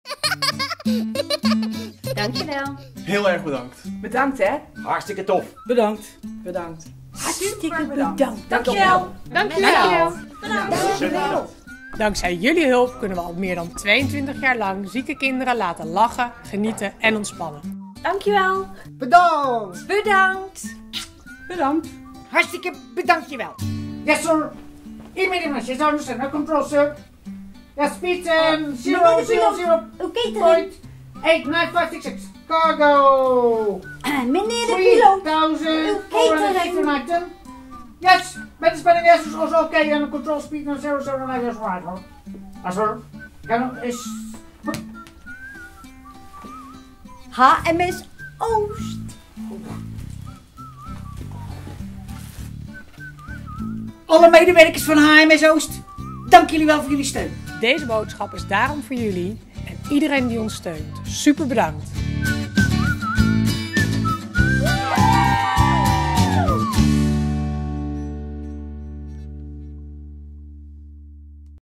Dankjewel. Heel erg bedankt. Bedankt hè. Hartstikke tof. Bedankt. Hartstikke bedankt. Dankjewel. Dankjewel. Dankjewel. Dankzij jullie hulp kunnen we al meer dan 22 jaar lang zieke kinderen laten lachen, genieten en ontspannen. Dankjewel. Bedankt. Bedankt. Bedankt. Hartstikke bedankt je wel. Yes sir. Immediately, yes sir. No control sir. Yes, speed 000. Oké, Point 89566. Cargo. Meneer de piloot. 3489. Yes, met de spanning yes is also okay and the control speed no 009 is right hoor. Yes sir. Is HMS Oost. alle medewerkers van HMS Oost, dank jullie wel voor jullie steun. Deze boodschap is daarom voor jullie en iedereen die ons steunt. Super bedankt!